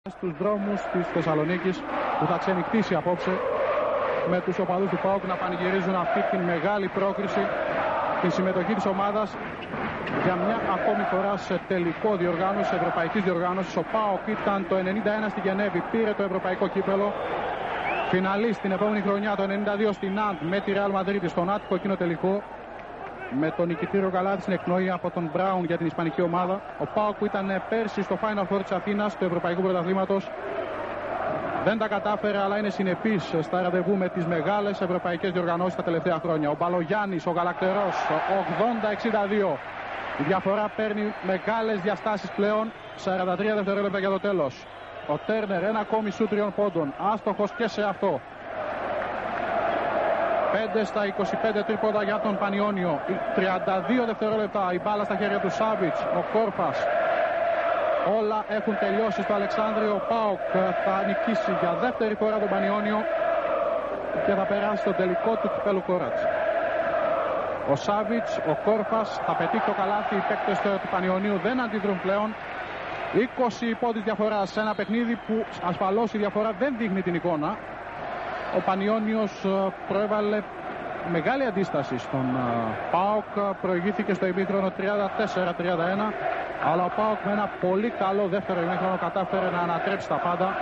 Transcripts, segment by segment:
Στους δρόμους της Θεσσαλονίκης που θα ξενυχτήσει απόψε με τους οπαδούς του ΠΑΟΚ να πανηγυρίζουν αυτή τη μεγάλη πρόκριση, τη συμμετοχή της ομάδας για μια ακόμη φορά σε τελικό διοργάνωση, ευρωπαϊκής διοργάνωσης. Ο ΠΑΟΚ ήταν το 91 στη Γενέβη, πήρε το ευρωπαϊκό κύπελο, φιναλίστ την επόμενη χρονιά το 92 στην Ναντ με τη Ρεάλ Μαδρίτη στον άτυπο εκείνο τελικό, με τον νικητήριο Γαλάτη στην εκπνοή από τον Μπράουν για την ισπανική ομάδα. Ο ΠΑΟΚ που ήταν πέρσι στο Final Four της Αθήνας του Ευρωπαϊκού Πρωταθλήματος δεν τα κατάφερε, αλλά είναι συνεπής στα ραντεβού με τις μεγάλες ευρωπαϊκές διοργανώσεις τα τελευταία χρόνια. Ο Μπαλογιάννης, ο Γαλακτερός, 80-62. Η διαφορά παίρνει μεγάλες διαστάσεις πλέον, 43 δευτερόλεπτα για το τέλος. Ο Τέρνερ, ένα ακόμη σου 3 πόντων, άστοχος και σε αυτό. 5 στα 25 τρίποτα για τον Πανιόνιο. 32 δευτερόλεπτα η μπάλα στα χέρια του Σάβιτς, ο Κόρφας. Όλα έχουν τελειώσει στο Αλεξάνδριο. Ο ΠΑΟΚ θα νικήσει για δεύτερη φορά τον Πανιόνιο και θα περάσει στο τελικό του κυπέλου Κόρατς. Ο Σάβιτς, ο Κόρφας θα πετύχει το καλάθι. Οι παίκτες του Πανιονίου δεν αντιδρούν πλέον. 20 πόντους διαφορά σε ένα παιχνίδι που ασφαλώς η διαφορά δεν δείχνει την εικόνα. Ο Πανιόνιος προέβαλε μεγάλη αντίσταση στον ΠΑΟΚ, προηγήθηκε στο ημίχρονο 34-31, αλλά ο ΠΑΟΚ με ένα πολύ καλό δεύτερο ημίχρονο κατάφερε να ανατρέψει τα πάντα.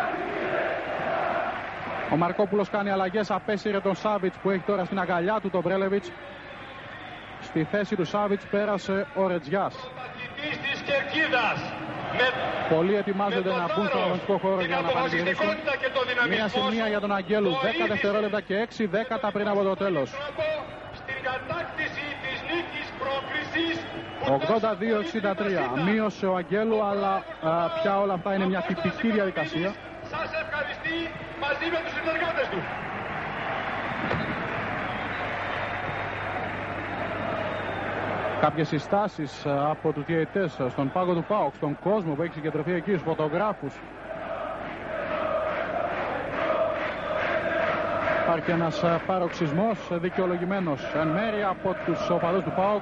Ο Μαρκόπουλος κάνει αλλαγές, απέσυρε τον Σάβιτς που έχει τώρα στην αγκαλιά του τον Μπρέλεβιτς. Στη θέση του Σάβιτς πέρασε ο Ρετζιάς. Πολλοί ετοιμάζονται να μπουν στον αγωνιστικό χώρο για να πανηγυρίσουν. Μία σημεία για τον Αγγέλου, 10 δευτερόλεπτα και 6 δέκατα πριν από το τέλος. 82-63. Μείωσε ο Αγγέλου, αλλά πια όλα αυτά είναι μια τυπική διαδικασία. Σας ευχαριστεί μαζί με τους συνεργάτες του. Κάποιες συστάσεις από τους διαιτητές στον πάγκο του ΠΑΟΚ, στον κόσμο που έχει συγκεντρωθεί εκεί, στους φωτογράφους. Υπάρχει ένας παροξισμός δικαιολογημένος εν μέρει από τους οπαδούς του ΠΑΟΚ.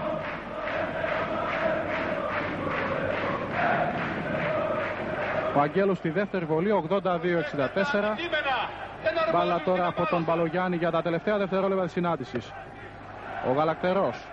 Ο Αγγέλος στη δεύτερη βολή, 82-64. Μπάλα τώρα από τον Μπαλογιάννη για τα τελευταία δευτερόλεπτα της συνάντησης. Ο Γαλακτερός.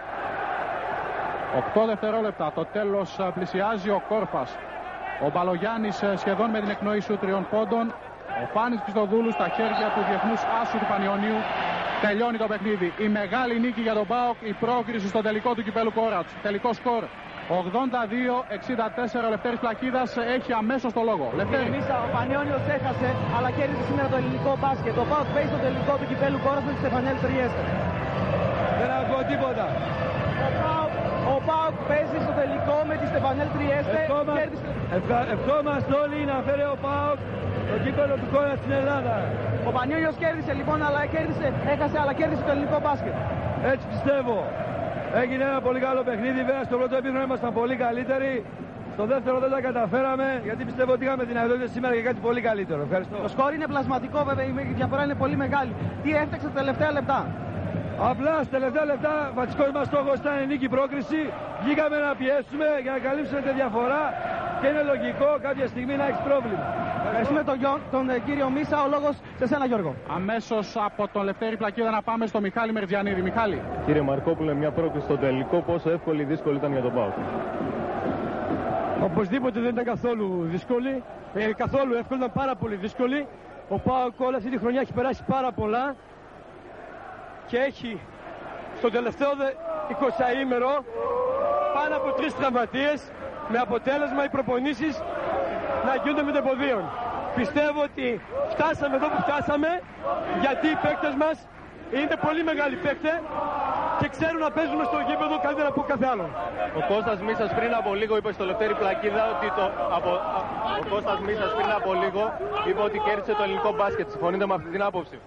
8 δευτερόλεπτα, το τέλος πλησιάζει. Ο Κόρφας. Ο Μπαλογιάννης σχεδόν με την εκνοή σου 3 πόντων. Ο Φάνης Χριστοδούλου στα χέρια του διεθνούς άσου του Πανιωνίου. Τελειώνει το παιχνίδι. Η μεγάλη νίκη για τον ΠΑΟΚ, η πρόκριση στο τελικό του κυπέλου Κόρατς. Τελικό σκορ 82-64. Ο Λευτέρης Πλακίδας έχει αμέσως το λόγο. Λευτέρη. Ο Πανιόνιος έχασε, αλλά κέρδισε σήμερα το ελληνικό μπάσκετ. Το ΠΑΟΚ παίζει στο τελικό του κυπέλου Κόρατς με τη Στεφανέλ Τριέστε. Δεν ακούω τίποτα. Ο ΠΑΟΚ παίζει στο τελικό με τη Στεφανέλ Τριέστε. Ευχόμαστε όλοι να φέρει ο ΠΑΟΚ το κύπελο του Κόρατς στην Ελλάδα. Ο Πανιόνιος κέρδισε λοιπόν, αλλά έχασε, αλλά κέρδισε το ελληνικό μπάσκετ. Έτσι πιστεύω. Έγινε ένα πολύ καλό παιχνίδι. Βέβαια στο πρώτο επίχρονο ήμασταν πολύ καλύτεροι. Στο δεύτερο δεν τα καταφέραμε, γιατί πιστεύω ότι είχαμε δυνατότητα σήμερα για κάτι πολύ καλύτερο. Ευχαριστώ. Το σκορ είναι πλασματικό, βέβαια, η διαφορά είναι πολύ μεγάλη. Τι έφταξε τα τελευταία λεπτά? Απλά στα τελευταία λεπτά βασικός μας στόχος ήταν η νίκη πρόκριση. Βγήκαμε να πιέσουμε για να καλύψουμε τη διαφορά και είναι λογικό κάποια στιγμή να έχει πρόβλημα. Ευχαριστούμε τον κύριο Μίσα. Ο λόγος σε σένα, Γιώργο. Αμέσως από τον Λευτέρη Πλακίδα να πάμε στο Μιχάλη Μερτζιανίδη. Μιχάλη. Κύριε Μαρκόπουλε, μια πρόκριση στο τελικό, πόσο εύκολη ή δύσκολη ήταν για τον ΠΑΟΚ? Οπωσδήποτε δεν ήταν καθόλου δύσκολη. Καθόλου εύκολη, ήταν πάρα πολύ δύσκολη. Ο ΠΑΟΚ όλη αυτή τη χρονιά έχει περάσει πάρα πολλά και έχει στο τελευταίο 20ημερο πάνω από 3 τραυματίες, με αποτέλεσμα οι προπονήσεις να γίνονται με τεπωδίων. Πιστεύω ότι φτάσαμε εδώ που φτάσαμε γιατί οι παίκτες μας είναι πολύ μεγάλοι παίκτες και ξέρουν να παίζουμε στο γήπεδο καλύτερα από κάθε άλλο. Ο Κώστας Μίσας πριν από λίγο είπε στο Λευτέρη Πλακίδα ότι ο Κώστας Μίσας πριν από λίγο είπε ότι κέρδισε το ελληνικό μπάσκετ. Συμφωνείτε με αυτή την άποψη?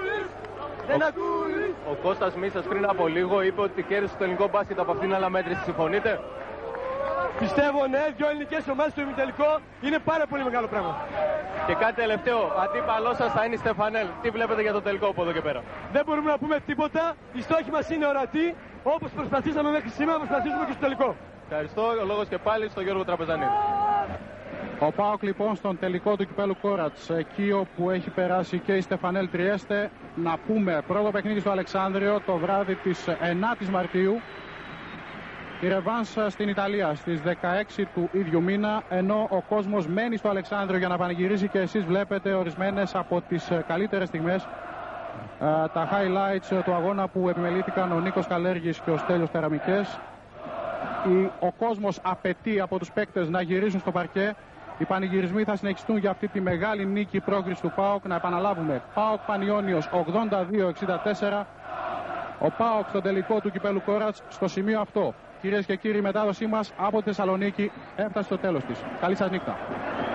Ο Κώστας Μίσας πριν από λίγο είπε ότι κέρδισε το ελληνικό μπάσκετ από αυτήν την αναμέτρηση. Συμφωνείτε? Πιστεύω ναι, 2 ελληνικές ομάδες στο ημιτελικό είναι πάρα πολύ μεγάλο πράγμα. Και κάτι τελευταίο, αντίπαλός σας θα είναι η Στεφανέλ. Τι βλέπετε για το τελικό από εδώ και πέρα? Δεν μπορούμε να πούμε τίποτα. Οι στόχοι μας είναι ορατοί. Όπως προσπαθήσαμε μέχρι σήμερα, προσπαθήσουμε και στο τελικό. Ευχαριστώ. Ο λόγος και πάλι στον Γιώργο Τραπεζανίδη. Ο ΠΑΟΚ λοιπόν στον τελικό του κυπέλου Κόρατς, εκεί όπου έχει περάσει και η Στεφανέλ Τριέστε. Να πούμε, πρώτο παιχνίδι στο Αλεξάνδριο το βράδυ της 9ης Μαρτίου. Η ρεβάνς στην Ιταλία στις 16 του ίδιου μήνα, ενώ ο κόσμος μένει στο Αλεξάνδριο για να πανηγυρίζει και εσείς βλέπετε ορισμένες από τις καλύτερες στιγμές, τα highlights του αγώνα που επιμελήθηκαν ο Νίκος Καλέργης και ο Στέλιος Τεραμικές. Ο κόσμος απαιτεί από τους παίκτες να γυρίσουν στο παρκέ. Οι πανηγυρισμοί θα συνεχιστούν για αυτή τη μεγάλη νίκη πρόκριση του ΠΑΟΚ. Να επαναλάβουμε, ΠΑΟΚ Πανιώνιος 82-64. Ο ΠΑΟΚ στο τελικό του κυπέλου Κόρατς. Στο σημείο αυτό, κυρίες και κύριοι, η μετάδοσή μας από τη Θεσσαλονίκη έφτασε στο τέλος της. Καλή σας νύχτα.